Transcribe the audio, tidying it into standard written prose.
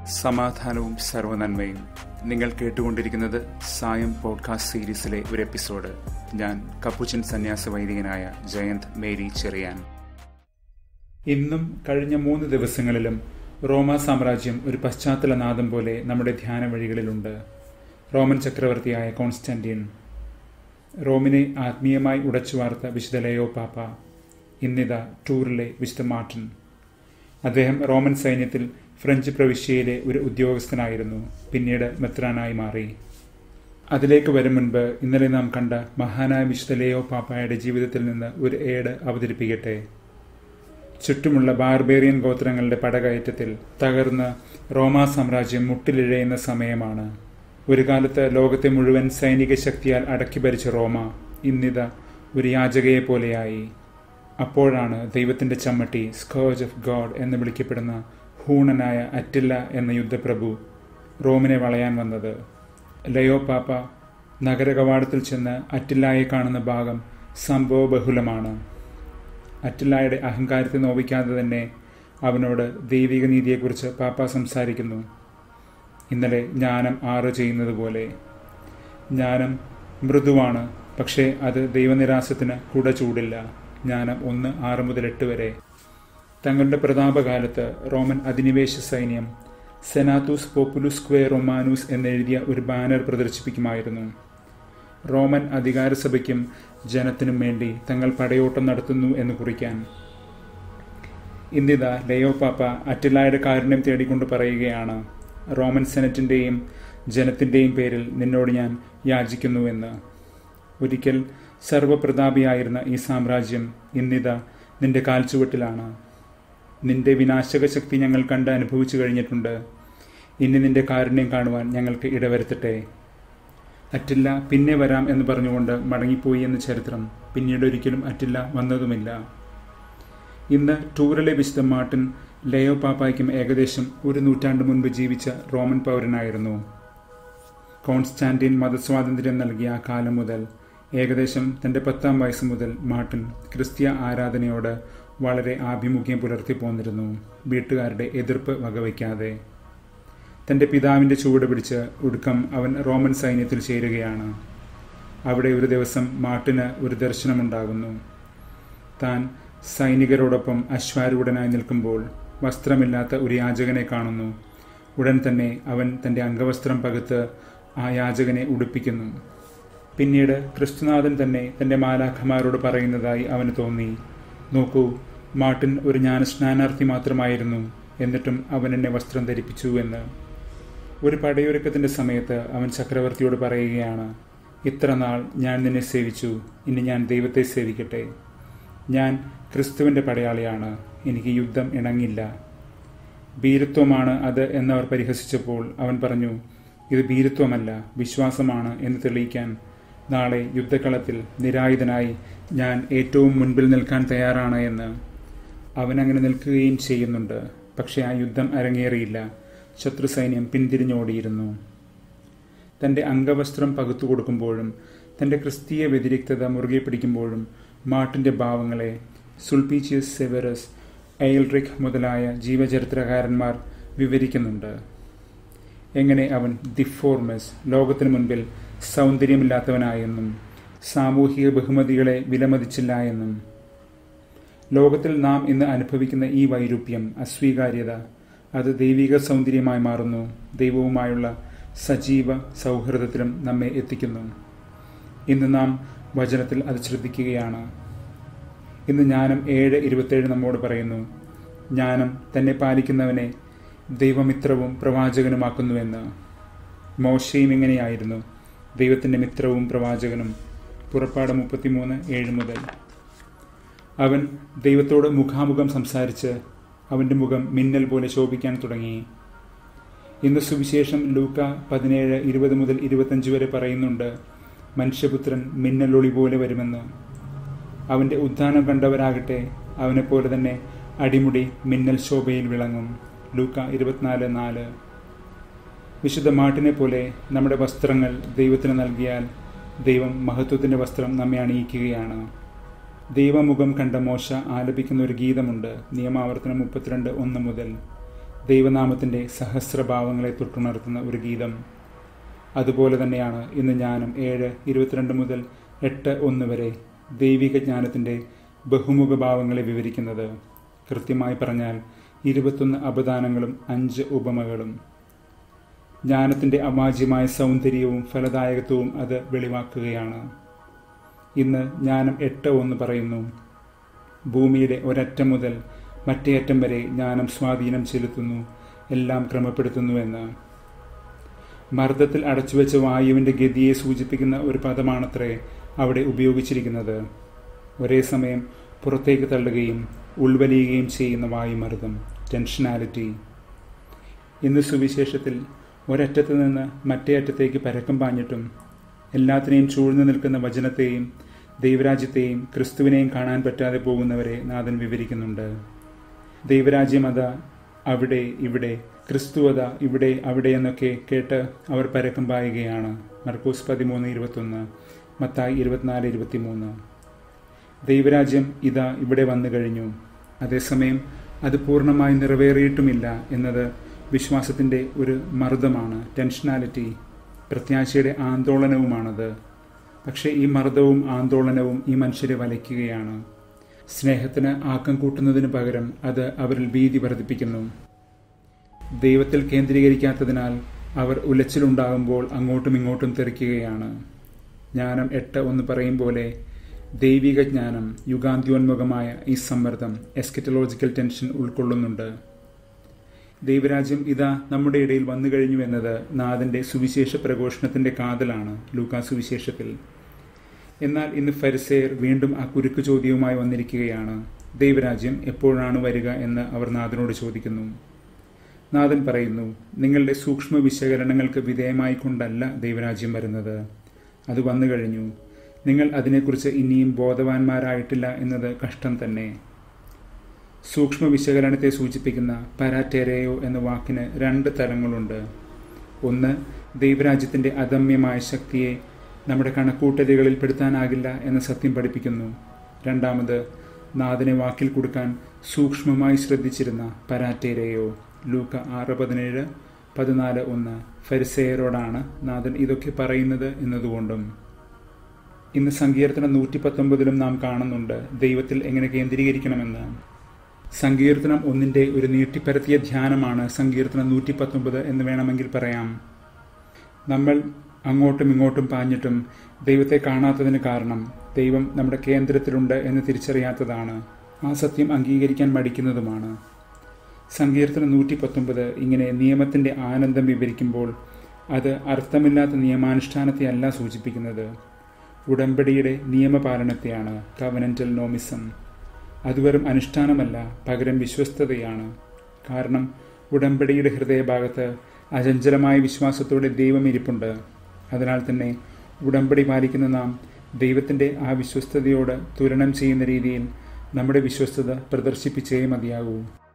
സമാധാനവും സർവ്വനന്മയും. നിങ്ങൾ കേട്ടുകൊണ്ടിരിക്കുന്നത് സായം പോഡ്കാസ്റ്റ് സീരീസിലെ ഒരു എപ്പിസോഡ്. ഞാൻ കപ്പുച്ചൻ സന്യാസ വൈദികനായ ജയന്ത് മേരി ചെറിയാൻ. ഇന്നും കഴിഞ്ഞ 3 ദിവസങ്ങളിലും റോമാ സാമ്രാജ്യം ഒരു പശ്ചാത്തല നാദം പോലെ നമ്മുടെ ധ്യാന വഴികളിലുണ്ട്. റോമൻ ചക്രവർത്തിയായ കോൺസ്റ്റാന്റീൻ, റോമിനെ ആത്മീയമായി ഉടച്ചുവാർത്ത വിശുദ്ധ ലയോ പാപ്പ, ഇന്നിതാ ടൂറിലെ വിശുദ്ധ മാർട്ടിൻ. അദ്ദേഹം റോമൻ സൈന്യത്തിൽ ഫ്രഞ്ച് പ്രവിശ്യയിലെ ഒരു ഉദ്യോഗസ്ഥനായിരുന്നു. പിന്നീട് മെത്രാനായി മാറി. അതിലേക്ക് വരും മുൻപ് ഇന്നലെ നാം കണ്ട മഹാനായ വിശുദ്ധ ലയോ പാപ്പായുടെ ജീവിതത്തിൽ നിന്ന് ഒരു ഏട് അവതരിപ്പിക്കട്ടെ. ചുറ്റുമുള്ള ബാർബേറിയൻ ഗോത്രങ്ങളുടെ പടകയറ്റത്തിൽ തകർന്ന റോമാ സാമ്രാജ്യം മുട്ടിലിഴയുന്ന സമയമാണ്. ഒരു കാലത്ത് ലോകത്തെ മുഴുവൻ സൈനിക ശക്തിയാൽ അടക്കി ഭരിച്ച റോമ ഇന്നിത ഒരു യാചകയെ പോലെയായി. അപ്പോഴാണ് ദൈവത്തിന്റെ ചമ്മട്ടി, സ്കേർജ് ഓഫ് ഗോഡ് എന്ന് വിളിക്കപ്പെടുന്ന ഹൂണനായ അറ്റില്ല എന്ന യുദ്ധപ്രഭു റോമിനെ വളയാൻ വന്നത്. ലയോ പാപ്പ നഗരകവാടത്തിൽ ചെന്ന് അറ്റില്ലായെ കാണുന്ന ഭാഗം സംഭവബഹുലമാണ്. അറ്റില്ലായുടെ അഹങ്കാരത്തെ നോവിക്കാതെ തന്നെ അവനോട് ദൈവിക നീതിയെക്കുറിച്ച് പാപ്പ സംസാരിക്കുന്നു. ഇന്നലെ ജ്ഞാനം 6 ചെയ്യുന്നത് പോലെ. ജ്ഞാനം മൃദുവാണ്, പക്ഷേ അത് ദൈവനിരാസത്തിന് കുട ചൂടില്ല. ജ്ഞാനം 1:6-8 വരെ. തങ്ങളുടെ പ്രതാപകാലത്ത് റോമൻ അധിനിവേശ സൈന്യം സെനാത്തൂസ് പോപ്പുലുസ്ക്വേ റൊമാനൂസ് എന്നെഴുതിയ ഒരു ബാനർ പ്രദർശിപ്പിക്കുമായിരുന്നു. റോമൻ അധികാരസഭയ്ക്കും ജനത്തിനും വേണ്ടി തങ്ങൾ പടയോട്ടം നടത്തുന്നു എന്ന് കുറിക്കാൻ. ഇന്നിതാ ലയോ പാപ്പ അറ്റില്ലായുടെ കാരുണ്യം തേടിക്കൊണ്ട് പറയുകയാണ്, റോമൻ സെനറ്റിൻ്റെയും ജനത്തിൻ്റെയും പേരിൽ നിന്നോട് ഞാൻ യാചിക്കുന്നുവെന്ന്. ഒരിക്കൽ സർവപ്രതാപിയായിരുന്ന ഈ സാമ്രാജ്യം ഇന്നിതാ നിന്റെ കാൽച്ചുവട്ടിലാണ്. നിന്റെ വിനാശക ശക്തി ഞങ്ങൾ കണ്ട് അനുഭവിച്ചു കഴിഞ്ഞിട്ടുണ്ട്. ഇനി നിന്റെ കാരുണ്യം കാണുവാൻ ഞങ്ങൾക്ക് ഇടവരുത്തട്ടെ. അറ്റില്ല പിന്നെ വരാം എന്ന് പറഞ്ഞുകൊണ്ട് മടങ്ങിപ്പോയി എന്ന ചരിത്രം പിന്നീട് ഒരിക്കലും അറ്റില്ല വന്നതുമില്ല. ഇന്ന് ടൂറിലെ വിശുദ്ധ മാർട്ടിൻ ലയോ പാപ്പായ്ക്കും ഏകദേശം 1 നൂറ്റാണ്ട് മുൻപ് ജീവിച്ച റോമൻ പൗരനായിരുന്നു. കോൺസ്റ്റാന്റീൻ മതസ്വാതന്ത്ര്യം നൽകിയ ആ കാലം മുതൽ ഏകദേശം തൻ്റെ 10ാം വയസ്സ് മുതൽ മാർട്ടിൻ ക്രിസ്തീയ ആരാധനയോട് വളരെ ആഭിമുഖ്യം പുലർത്തി പോന്നിരുന്നു, വീട്ടുകാരുടെ എതിർപ്പ് വകവയ്ക്കാതെ. തൻ്റെ പിതാവിൻ്റെ ചുവട് പിടിച്ച് ഒടുക്കം അവൻ റോമൻ സൈന്യത്തിൽ ചേരുകയാണ്. അവിടെ ഒരു ദിവസം മാർട്ടിന് ഒരു ദർശനമുണ്ടാകുന്നു. താൻ സൈനികരോടൊപ്പം അശ്വാരൂഢനായി നിൽക്കുമ്പോൾ വസ്ത്രമില്ലാത്ത ഒരു യാചകനെ കാണുന്നു. ഉടൻ തന്നെ അവൻ തൻ്റെ അംഗവസ്ത്രം പകുത്ത് ആ യാചകനെ ഉടുപ്പിക്കുന്നു. പിന്നീട് ക്രിസ്തുനാഥൻ തന്നെ തൻ്റെ മാലാഖമാരോട് പറയുന്നതായി അവന് തോന്നി, നോക്കൂ, മാർട്ടിൻ ഒരു ജ്ഞാനസ്നാനാർത്ഥി മാത്രമായിരുന്നു, എന്നിട്ടും അവൻ എന്നെ വസ്ത്രം ധരിപ്പിച്ചു എന്ന്. ഒരു പടയൊരുക്കത്തിൻ്റെ സമയത്ത് അവൻ ചക്രവർത്തിയോട് പറയുകയാണ്, ഇത്ര നാൾ ഞാൻ നിന്നെ സേവിച്ചു, ഇനി ഞാൻ ദൈവത്തെ സേവിക്കട്ടെ. ഞാൻ ക്രിസ്തുവിൻ്റെ പടയാളിയാണ്, എനിക്ക് യുദ്ധം ഇണങ്ങില്ല. ഭീരുത്വമാണ് അത് എന്നവർ പരിഹസിച്ചപ്പോൾ അവൻ പറഞ്ഞു, ഇത് ഭീരുത്വമല്ല, വിശ്വാസമാണ് എന്ന് തെളിയിക്കാൻ നാളെ യുദ്ധക്കളത്തിൽ നിരായുധനായി ഞാൻ ഏറ്റവും മുൻപിൽ നിൽക്കാൻ തയ്യാറാണ് എന്ന്. അവനങ്ങനെ നിൽക്കുകയും ചെയ്യുന്നുണ്ട്. പക്ഷേ ആ യുദ്ധം അരങ്ങേറിയില്ല. ശത്രു സൈന്യം പിന്തിരിഞ്ഞോടിയിരുന്നു. തൻ്റെ അംഗവസ്ത്രം പകുത്തു കൊടുക്കുമ്പോഴും തൻ്റെ ക്രിസ്തീയ വ്യതിരിക്തത മുറുകെ പിടിക്കുമ്പോഴും മാർട്ടിൻ്റെ ഭാവങ്ങളെ സുൾപീച്ചിയസ് സെവറസ്, എയിൽറിക് മുതലായ ജീവചരിത്രകാരന്മാർ വിവരിക്കുന്നുണ്ട്. എങ്ങനെ അവൻ ഡിഫോർമസ്, ലോകത്തിനു മുൻപിൽ സൗന്ദര്യമില്ലാത്തവനായെന്നും സാമൂഹിക ബഹുമതികളെ വിലമതിച്ചില്ല എന്നും. ലോകത്തിൽ നാം ഇന്ന് അനുഭവിക്കുന്ന ഈ വൈരൂപ്യം, അസ്വീകാര്യത, അത് ദൈവിക സൗന്ദര്യമായി മാറുന്നു. ദൈവവുമായുള്ള സജീവ സൗഹൃദത്തിലും നമ്മെ എത്തിക്കുന്നു. ഇന്ന് നാം വചനത്തിൽ അത് ശ്രദ്ധിക്കുകയാണ്. ഇന്ന് ജ്ഞാനം 7:27 നമ്മോട് പറയുന്നു, ജ്ഞാനം തന്നെ പാലിക്കുന്നവനെ ദൈവമിത്രവും പ്രവാചകനുമാക്കുന്നുവെന്ന്. മോശയും ഇങ്ങനെയായിരുന്നു, ദൈവത്തിൻ്റെ മിത്രവും പ്രവാചകനും. പുറപ്പാട് 33:7 മുതൽ. അവൻ ദൈവത്തോട് മുഖാമുഖം സംസാരിച്ച് അവൻ്റെ മുഖം മിന്നൽ പോലെ ശോഭിക്കാൻ തുടങ്ങി. ഇന്ന് സുവിശേഷം ലൂക്ക 17:20 മുതൽ 25 വരെ പറയുന്നുണ്ട്, മനുഷ്യപുത്രൻ മിന്നലൊളി പോലെ വരുമെന്ന്. അവൻ്റെ ഉദ്ധാനം കണ്ടവരാകട്ടെ അവനെപ്പോലെ തന്നെ അടിമുടി മിന്നൽ ശോഭയിൽ വിളങ്ങും. ലൂക്ക 24:4. വിശുദ്ധ മാർട്ടിനെ പോലെ നമ്മുടെ വസ്ത്രങ്ങൾ ദൈവത്തിന് നൽകിയാൽ ദൈവം മഹത്വത്തിൻ്റെ വസ്ത്രം നമ്മെ അണിയിക്കുകയാണ്. ദൈവമുഖം കണ്ട മോശ ആലപിക്കുന്ന ഒരു ഗീതമുണ്ട്, നിയമാവർത്തനം 32:1 മുതൽ. ദൈവനാമത്തിൻ്റെ സഹസ്രഭാവങ്ങളെ തൊട്ടുണർത്തുന്ന ഒരു ഗീതം. അതുപോലെ തന്നെയാണ് ഇന്ന് ജ്ഞാനം 7:22 മുതൽ 8:1 വരെ ദൈവിക ജ്ഞാനത്തിൻ്റെ ബഹുമുഖ ഭാവങ്ങളെ വിവരിക്കുന്നത്. കൃത്യമായി പറഞ്ഞാൽ 21 അപദാനങ്ങളും 5 ഉപമകളും. ജ്ഞാനത്തിൻ്റെ അവാച്യമായ സൗന്ദര്യവും ഫലദായകത്വവും അത് വെളിവാക്കുകയാണ്. ഇന്ന് ജ്ഞാനം 8:1 പറയുന്നു, ഭൂമിയുടെ ഒരറ്റം മുതൽ മറ്റേ അറ്റം വരെ ജ്ഞാനം സ്വാധീനം ചെലുത്തുന്നു, എല്ലാം ക്രമപ്പെടുത്തുന്നുവെന്ന്. മർദ്ദത്തിൽ അടച്ചുവെച്ച വായുവിൻ്റെ ഗതിയെ സൂചിപ്പിക്കുന്ന ഒരു പദമാണത്രേ അവിടെ ഉപയോഗിച്ചിരിക്കുന്നത്. ഒരേ സമയം പുറത്തേക്ക് തള്ളുകയും ഉൾവലിയുകയും ചെയ്യുന്ന വായുമർദ്ദം, ടെൻഷനാലിറ്റി. ഇന്ന് സുവിശേഷത്തിൽ ഒരറ്റത്ത് നിന്ന് മറ്റേ അറ്റത്തേക്ക് പരക്കം പാഞ്ഞിട്ടും എല്ലാത്തിനെയും ചൂഴ്ന്നു നിൽക്കുന്ന വചനത്തെയും ദൈവരാജ്യത്തെയും ക്രിസ്തുവിനെയും കാണാൻ പറ്റാതെ പോകുന്നവരെ നാഥൻ വിവരിക്കുന്നുണ്ട്. ദൈവരാജ്യം അതാ അവിടെ ഇവിടെ, ക്രിസ്തു അതാ ഇവിടെ അവിടെ എന്നൊക്കെ കേട്ട് അവർ പരക്കം പായുകയാണ്. മർക്കോസ് 13:21, മത്തായി 24:23. ദൈവരാജ്യം ഇതാ ഇവിടെ വന്നു കഴിഞ്ഞു. അതേസമയം അത് പൂർണ്ണമായി നിറവേറിയിട്ടുമില്ല എന്നത് വിശ്വാസത്തിൻ്റെ ഒരു മർദ്ദമാണ്, ടെൻഷനാലിറ്റി, പ്രത്യാശയുടെ ആന്തോളനവുമാണത്. പക്ഷേ ഈ മർദ്ദവും ആന്തോളനവും ഈ മനുഷ്യരെ വലയ്ക്കുകയാണ്. സ്നേഹത്തിന് ആക്കം കൂട്ടുന്നതിന് പകരം അത് അവരിൽ ഭീതി വർദ്ധിപ്പിക്കുന്നു. ദൈവത്തിൽ കേന്ദ്രീകരിക്കാത്തതിനാൽ അവർ ഉലച്ചിലുണ്ടാകുമ്പോൾ അങ്ങോട്ടും ഇങ്ങോട്ടും തെറിക്കുകയാണ്. ജ്ഞാനം 8:1 പറയും പോലെ ദൈവിക ജ്ഞാനം യുഗാന്ത്യോന്മുഖമായ ഈ സമ്മർദ്ദം, എസ്കറ്റലോജിക്കൽ ടെൻഷൻ ഉൾക്കൊള്ളുന്നുണ്ട്. ദൈവരാജ്യം ഇതാ നമ്മുടെ ഇടയിൽ വന്നു കഴിഞ്ഞു എന്നത് നാഥൻ്റെ സുവിശേഷ പ്രഘോഷണത്തിൻ്റെ കാതലാണ് ലൂക്കാ സുവിശേഷത്തിൽ. എന്നാൽ ഇന്ന് ഫരിസേയർ വീണ്ടും ആ കുരുക്ക് ചോദ്യവുമായി വന്നിരിക്കുകയാണ്. ദൈവരാജ്യം എപ്പോഴാണ് വരിക എന്ന് അവർ നാഥനോട് ചോദിക്കുന്നു. നാഥൻ പറയുന്നു, നിങ്ങളുടെ സൂക്ഷ്മ വിശകലനങ്ങൾക്ക് വിധേയമായിക്കൊണ്ടല്ല ദൈവരാജ്യം വരുന്നത്, അത് വന്നു കഴിഞ്ഞു. നിങ്ങൾ അതിനെക്കുറിച്ച് ഇനിയും ബോധവാന്മാരായിട്ടില്ല എന്നത് കഷ്ടം തന്നെ. സൂക്ഷ്മ വിശകലനത്തെ സൂചിപ്പിക്കുന്ന പരാറ്റേരയോ എന്ന വാക്കിന് 2 തലങ്ങളുണ്ട്. ഒന്ന്, ദൈവരാജ്യത്തിൻ്റെ അദമ്യമായ ശക്തിയെ നമ്മുടെ കണക്കൂട്ടലുകളിൽ പെടുത്താനാകില്ല എന്ന സത്യം പഠിപ്പിക്കുന്നു. രണ്ടാമത്, നാഥനെ വാക്കിൽ കൊടുക്കാൻ സൂക്ഷ്മമായി ശ്രദ്ധിച്ചിരുന്ന പരാറ്റേരയോ. ലൂക്ക 6:17, 14:1. ഫരിസേയരോടാണ് നാഥൻ ഇതൊക്കെ പറയുന്നത് എന്നതുകൊണ്ടും. ഇന്ന് സങ്കീർത്തനം 119 നാം കാണുന്നുണ്ട് ദൈവത്തിൽ എങ്ങനെ കേന്ദ്രീകരിക്കണമെന്ന്. സങ്കീർത്തനം 1 ഒരു നീട്ടിപ്പരത്തിയ ധ്യാനമാണ് സങ്കീർത്തനം 119 എന്ന് വേണമെങ്കിൽ പറയാം. നമ്മൾ അങ്ങോട്ടും ഇങ്ങോട്ടും പാഞ്ഞിട്ടും ദൈവത്തെ കാണാത്തതിന് കാരണം ദൈവം നമ്മുടെ കേന്ദ്രത്തിലുണ്ട് എന്ന് തിരിച്ചറിയാത്തതാണ്. ആ സത്യം അംഗീകരിക്കാൻ മടിക്കുന്നതുമാണ്. സങ്കീർത്തനം 119 ഇങ്ങനെ നിയമത്തിൻ്റെ ആനന്ദം വിവരിക്കുമ്പോൾ അത് അർത്ഥമില്ലാത്ത നിയമാനുഷ്ഠാനത്തെ അല്ല സൂചിപ്പിക്കുന്നത്, ഉടമ്പടിയുടെ നിയമപാലനത്തെയാണ്, കവനന്റൽ നോമിസം. അത് വെറും അനുഷ്ഠാനമല്ല, പകരം വിശ്വസ്തതയാണ്. കാരണം ഉടമ്പടിയുടെ ഹൃദയഭാഗത്ത് അചഞ്ചലമായ വിശ്വാസത്തോടെ ദൈവം ഇരിപ്പുണ്ട്. അതിനാൽ തന്നെ ഉടമ്പടി പാലിക്കുന്ന നാം ദൈവത്തിൻ്റെ ആ വിശ്വസ്തതയോട് തുലനം ചെയ്യുന്ന രീതിയിൽ നമ്മുടെ വിശ്വസ്തത പ്രദർശിപ്പിച്ചേ മതിയാകൂ.